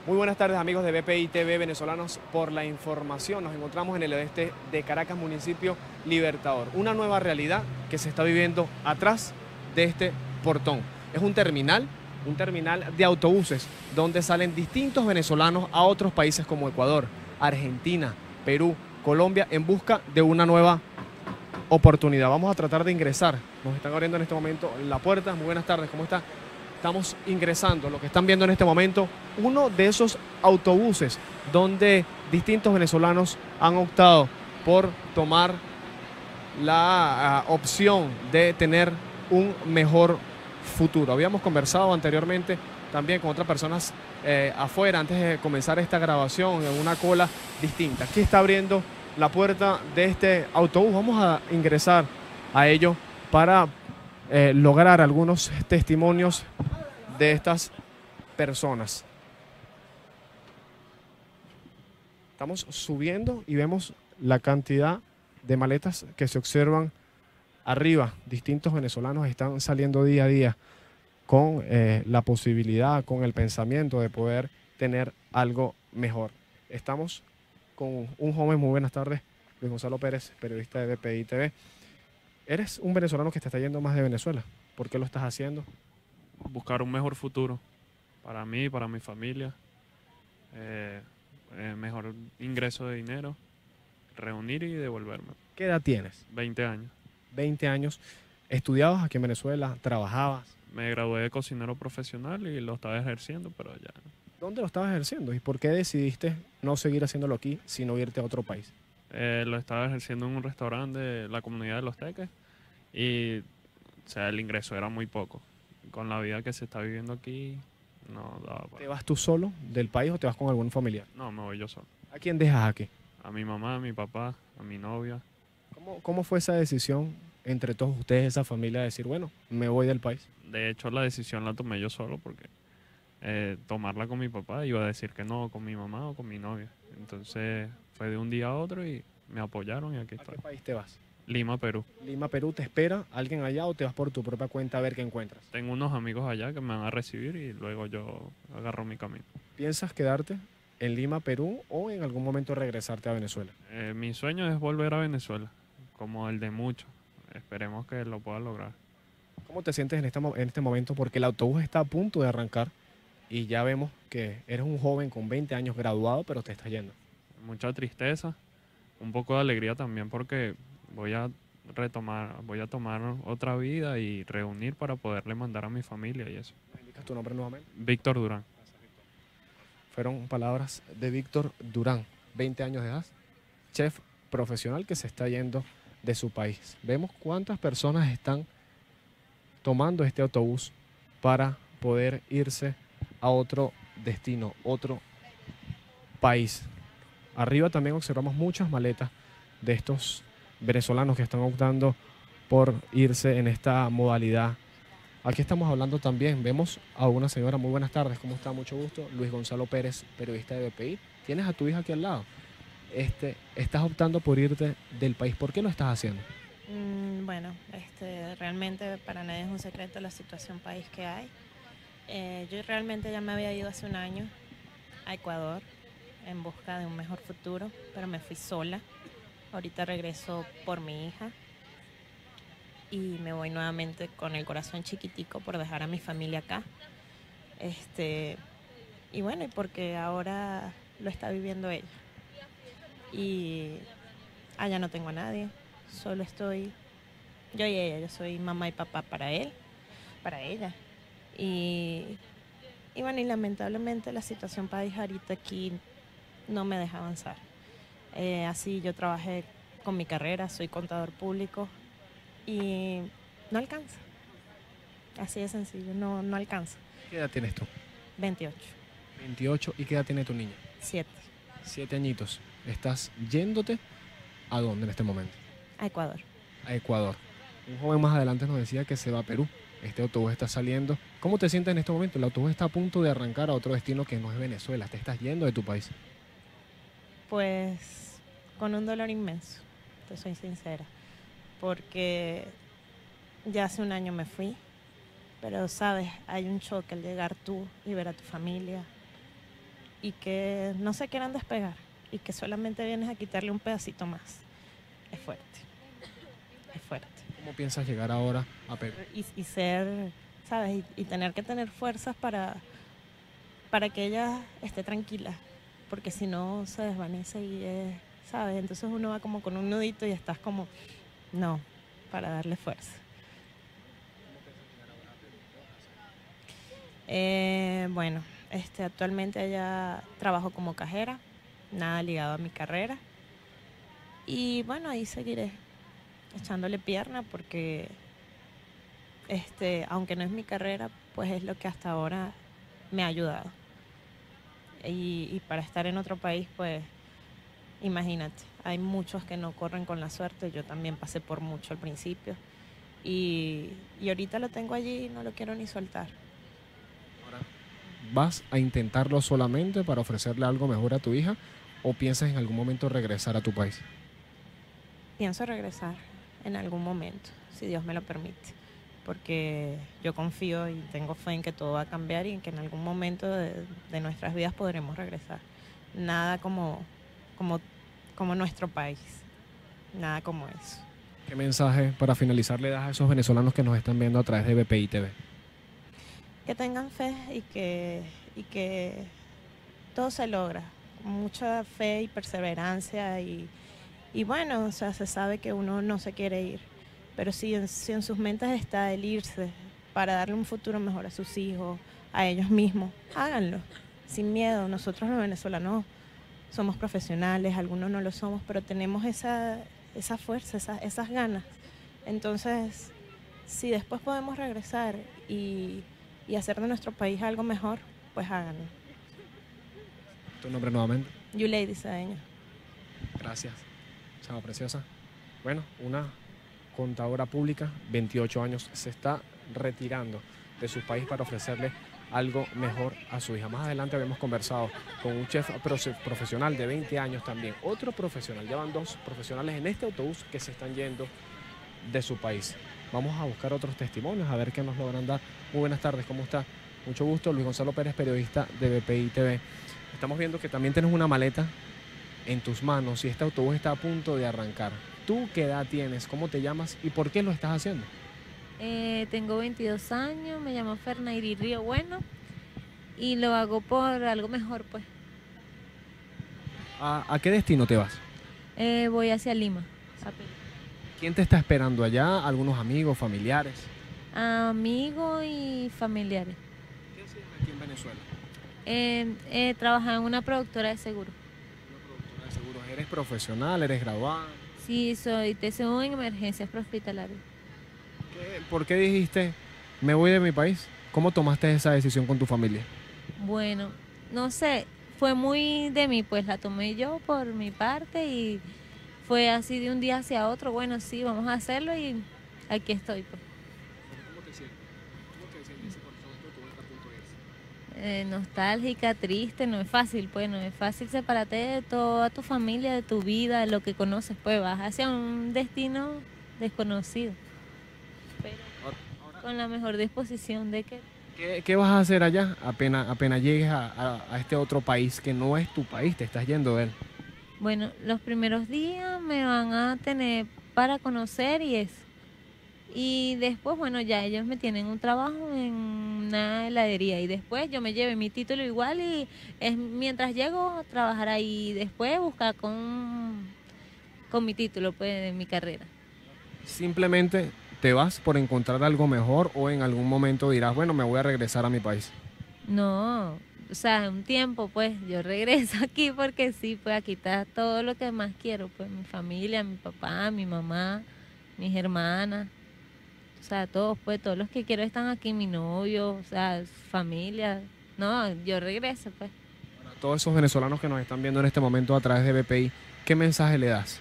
Muy buenas tardes amigos de BPI TV, venezolanos por la información. Nos encontramos en el oeste de Caracas, municipio Libertador. Una nueva realidad que se está viviendo atrás de este portón. Es un terminal de autobuses donde salen distintos venezolanos a otros países como Ecuador, Argentina, Perú, Colombia en busca de una nueva oportunidad. Vamos a tratar de ingresar. Nos están abriendo en este momento la puerta. Muy buenas tardes, ¿cómo está? Estamos ingresando, lo que están viendo en este momento, uno de esos autobuses donde distintos venezolanos han optado por tomar la opción de tener un mejor futuro. Habíamos conversado anteriormente también con otras personas afuera antes de comenzar esta grabación en una cola distinta. Aquí está abriendo la puerta de este autobús. Vamos a ingresar a ello para lograr algunos testimonios de estas personas. Estamos subiendo y vemos la cantidad de maletas que se observan arriba. Distintos venezolanos están saliendo día a día con la posibilidad, con el pensamiento de poder tener algo mejor. Estamos con un joven, muy buenas tardes, Luis Gonzalo Pérez, periodista de BPI TV. Eres un venezolano que te está yendo más de Venezuela. ¿Por qué lo estás haciendo? Buscar un mejor futuro para mí, para mi familia, mejor ingreso de dinero, reunir y devolverme. ¿Qué edad tienes? 20 años. 20 años. ¿Estudiabas aquí en Venezuela? ¿Trabajabas? Me gradué de cocinero profesional y lo estaba ejerciendo, pero ya. ¿Dónde lo estabas ejerciendo? ¿Y por qué decidiste no seguir haciéndolo aquí, sino irte a otro país? Lo estaba ejerciendo en un restaurante de la comunidad de Los Teques y o sea, el ingreso era muy poco. Con la vida que se está viviendo aquí, no daba para. ¿Te vas tú solo del país o te vas con algún familiar? No, me voy yo solo. ¿A quién dejas aquí? A mi mamá, a mi papá, a mi novia. ¿Cómo fue esa decisión entre todos ustedes, esa familia, de decir, bueno, me voy del país? De hecho, la decisión la tomé yo solo porque tomarla con mi papá iba a decir que no, con mi mamá o con mi novia. Entonces fue de un día a otro y me apoyaron y aquí ¿A estoy. qué país te vas? Lima, Perú. Lima, Perú. ¿Te espera alguien allá o te vas por tu propia cuenta a ver qué encuentras? Tengo unos amigos allá que me van a recibir y luego yo agarro mi camino. ¿Piensas quedarte en Lima, Perú o en algún momento regresarte a Venezuela? Mi sueño es volver a Venezuela, como el de muchos. Esperemos que lo pueda lograr. ¿Cómo te sientes en este momento? Porque el autobús está a punto de arrancar y ya vemos que eres un joven con 20 años graduado, pero te estás yendo. Mucha tristeza, un poco de alegría también porque voy a tomar otra vida y reunir para poderle mandar a mi familia y eso. ¿Me indicas tu nombre nuevamente? Víctor Durán. Fueron palabras de Víctor Durán, 20 años de edad, chef profesional que se está yendo de su país. Vemos cuántas personas están tomando este autobús para poder irse a otro destino, otro país. Arriba también observamos muchas maletas de estos venezolanos que están optando por irse en esta modalidad. Aquí estamos hablando también, vemos a una señora, muy buenas tardes, ¿cómo está? Mucho gusto, Luis Gonzalo Pérez, periodista de BPI. Tienes a tu hija aquí al lado. Estás optando por irte del país, ¿por qué lo estás haciendo? Bueno, realmente para nadie es un secreto la situación país que hay. Yo realmente ya me había ido hace un año a Ecuador en busca de un mejor futuro, pero me fui sola. Ahorita regreso por mi hija y me voy nuevamente con el corazón chiquitico por dejar a mi familia acá. Y bueno, y porque ahora lo está viviendo ella. Y allá no tengo a nadie, solo estoy yo y ella. Yo soy mamá y papá para él, para ella. Y bueno, y lamentablemente la situación país ahorita aquí no me deja avanzar. Así yo trabajé con mi carrera, soy contador público y no alcanza. Así de sencillo, no alcanza. ¿Qué edad tienes tú? 28. 28. ¿Y qué edad tiene tu niña? 7. 7 añitos. ¿Estás yéndote a dónde en este momento? A Ecuador. A Ecuador. Un joven más adelante nos decía que se va a Perú. Este autobús está saliendo. ¿Cómo te sientes en este momento? El autobús está a punto de arrancar a otro destino que no es Venezuela. Te estás yendo de tu país. Pues con un dolor inmenso, te soy sincera, porque ya hace un año me fui, pero sabes, hay un choque al llegar tú y ver a tu familia, y que no se quieran despegar y que solamente vienes a quitarle un pedacito más. Es fuerte, es fuerte. ¿Cómo piensas llegar ahora a Perú? Y ser, ¿sabes? Y tener que tener fuerzas para que ella esté tranquila, porque si no se desvanece y ¿sabes? Entonces uno va como con un nudito y estás como, no, para darle fuerza. Bueno, actualmente ella trabajo como cajera, nada ligado a mi carrera. Y bueno, ahí seguiré echándole pierna porque aunque no es mi carrera, pues es lo que hasta ahora me ha ayudado. Y para estar en otro país, pues imagínate, hay muchos que no corren con la suerte, yo también pasé por mucho al principio. Y ahorita lo tengo allí y no lo quiero ni soltar. ¿Vas a intentarlo solamente para ofrecerle algo mejor a tu hija o piensas en algún momento regresar a tu país? Pienso regresar en algún momento, si Dios me lo permite, porque yo confío y tengo fe en que todo va a cambiar y en que en algún momento de nuestras vidas podremos regresar. Nada como nuestro país, nada como eso. ¿Qué mensaje para finalizar le das a esos venezolanos que nos están viendo a través de BPI TV? Que tengan fe y que todo se logra, con mucha fe y perseverancia y bueno, o sea, se sabe que uno no se quiere ir, pero si en sus mentes está el irse para darle un futuro mejor a sus hijos, a ellos mismos, háganlo, sin miedo. Nosotros los venezolanos somos profesionales, algunos no lo somos, pero tenemos esa fuerza, esas ganas. Entonces, si después podemos regresar y hacer de nuestro país algo mejor, pues háganlo. ¿Tu nombre nuevamente? Yuleidi Cedeño. Gracias, chama preciosa. Bueno, una contadora pública, 28 años, se está retirando de su país para ofrecerle algo mejor a su hija. Más adelante habíamos conversado con un chef profesional de 20 años también, otro profesional. Llevan dos profesionales en este autobús que se están yendo de su país. Vamos a buscar otros testimonios, a ver qué nos logran dar. Muy buenas tardes, ¿cómo está? Mucho gusto, Luis Gonzalo Pérez, periodista de BPI TV. Estamos viendo que también tienes una maleta en tus manos y este autobús está a punto de arrancar. ¿Tú qué edad tienes? ¿Cómo te llamas? ¿Y por qué lo estás haciendo? Tengo 22 años, me llamo Fernairi Río Bueno y lo hago por algo mejor, pues. ¿A qué destino te vas? Voy hacia Lima. A Perú. ¿Quién te está esperando allá? ¿Algunos amigos, familiares? Amigos y familiares. ¿Qué haces aquí en Venezuela? Trabajaba en una productora de seguros. Una productora de seguros. ¿Eres profesional? ¿Eres graduada? Sí, soy TCU en emergencias prehospitalarias. ¿Por qué dijiste, me voy de mi país? ¿Cómo tomaste esa decisión con tu familia? Bueno, no sé, fue muy de mí, pues la tomé yo por mi parte y fue así de un día hacia otro. Bueno, sí, vamos a hacerlo y aquí estoy, pues. ¿Cómo te sientes? ¿Cómo te sientes ese corazón que tú estás a punto de irse? Nostálgica, triste, no es fácil, pues no es fácil separarte de toda tu familia, de tu vida, de lo que conoces, pues vas hacia un destino desconocido, pero con la mejor disposición de que... ¿Qué vas a hacer allá apenas llegues a este otro país que no es tu país, te estás yendo de él? Bueno, los primeros días me van a tener para conocer y eso. Y después, bueno, ya ellos me tienen un trabajo en una heladería y después yo me llevé mi título igual y mientras llego a trabajar ahí y después buscar con mi título pues de mi carrera. ¿Simplemente te vas por encontrar algo mejor o en algún momento dirás, bueno, me voy a regresar a mi país? No, o sea, un tiempo pues yo regreso aquí porque sí, pues aquí está todo lo que más quiero, pues mi familia, mi papá, mi mamá, mis hermanas. O sea, todos, pues, todos los que quiero están aquí, mi novio, o sea, familia. No, yo regreso, pues. Para todos esos venezolanos que nos están viendo en este momento a través de BPI, ¿qué mensaje le das?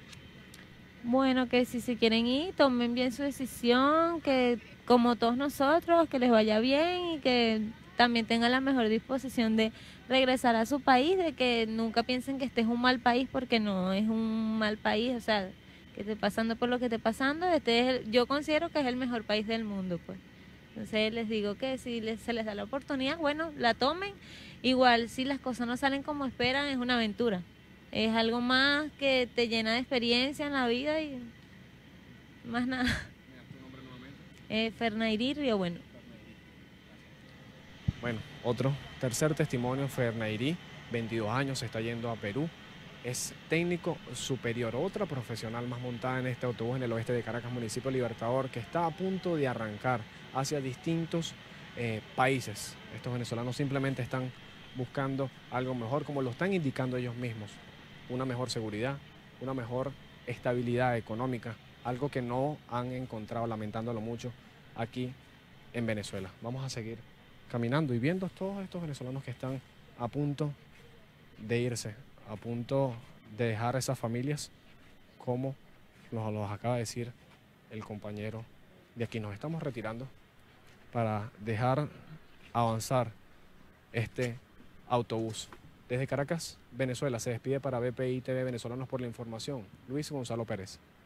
Bueno, que si se quieren ir, tomen bien su decisión, que como todos nosotros, que les vaya bien y que también tengan la mejor disposición de regresar a su país, de que nunca piensen que este es un mal país, porque no es un mal país, o sea, que esté pasando por lo que esté pasando, yo considero que es el mejor país del mundo, pues. Entonces les digo que si se les da la oportunidad, bueno, la tomen. Igual si las cosas no salen como esperan, es una aventura. Es algo más que te llena de experiencia en la vida y más nada. ¿Tu nombre nuevamente? Fernairí Río Bueno. Bueno, otro tercer testimonio, Fernairí, 22 años, se está yendo a Perú. Es técnico superior, otra profesional más montada en este autobús en el oeste de Caracas, municipio Libertador, que está a punto de arrancar hacia distintos países. Estos venezolanos simplemente están buscando algo mejor, como lo están indicando ellos mismos. Una mejor seguridad, una mejor estabilidad económica, algo que no han encontrado, lamentándolo mucho, aquí en Venezuela. Vamos a seguir caminando y viendo todos estos venezolanos que están a punto de irse, a punto de dejar esas familias, como los acaba de decir el compañero de aquí. Nos estamos retirando para dejar avanzar este autobús. Desde Caracas, Venezuela, se despide para BPI TV Venezolanos por la Información, Luis Gonzalo Pérez.